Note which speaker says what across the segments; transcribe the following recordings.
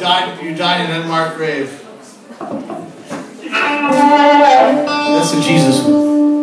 Speaker 1: You died in an unmarked grave. That's the Jesus one.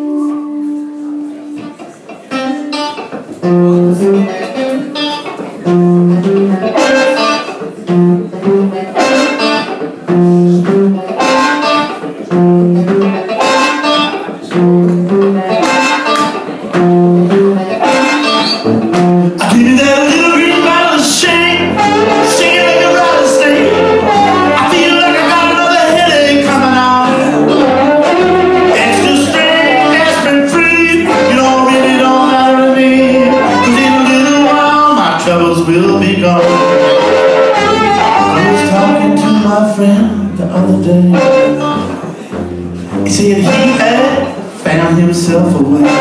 Speaker 2: Will be gone. I was talking to my friend the other day. He said he had found himself a way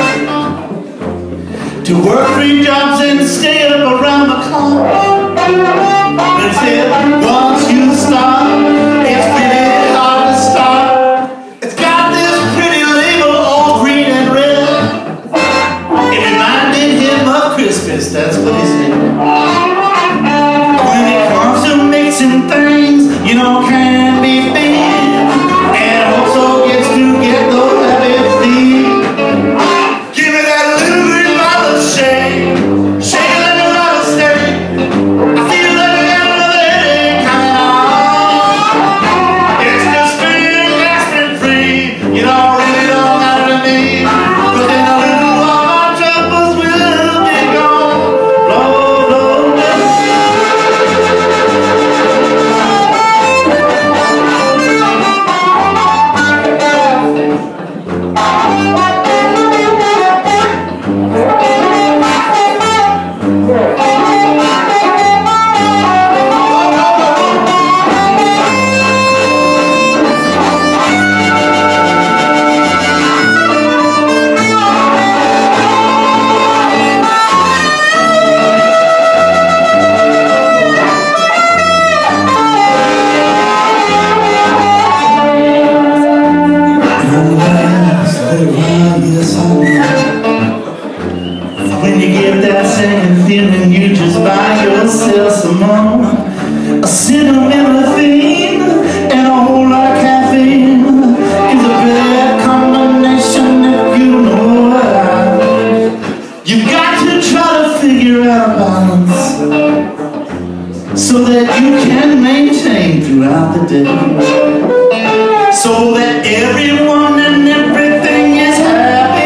Speaker 2: to work 3 jobs and stay up around the clock. But he said once you start, it's really hard to stop. It's got this pretty label all green and red. It reminded him of Christmas, that's what he said. Mixing things, you know, can be big, and also gets to get those happy feet. Give me that little green bottle of shake, shake it like a rattle snake. I feel like I got another headache coming on. It's just being gasping free, you know, really don't matter to me. But in a little while my troubles will be gone. Blow, blow, blow. When you get that second feeling, you just buy yourself some more. A sentimental thing and a whole lot of caffeine is a bad combination if you know what. You've got to try to figure out a balance so that you can maintain throughout the day, so that everyone and everything is happy.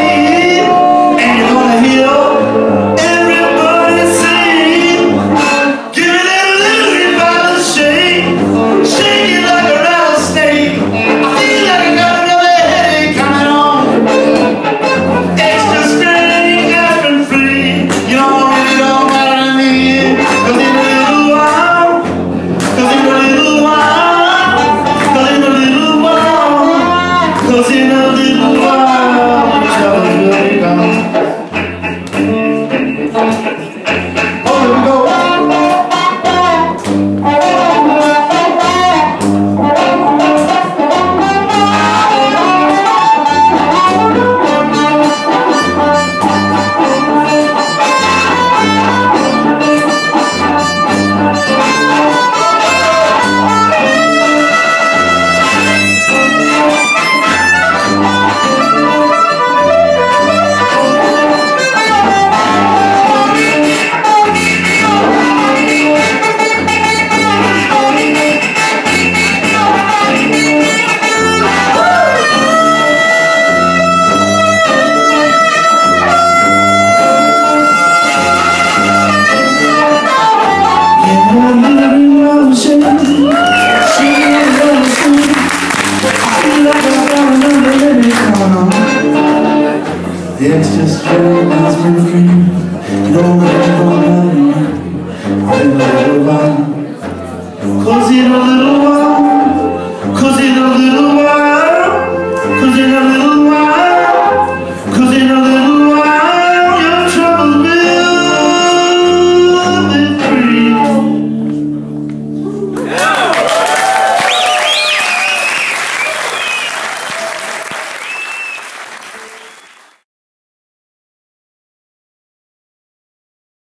Speaker 2: It's just very nice and free. No matter what, I'll be a little while. 'Cause in a little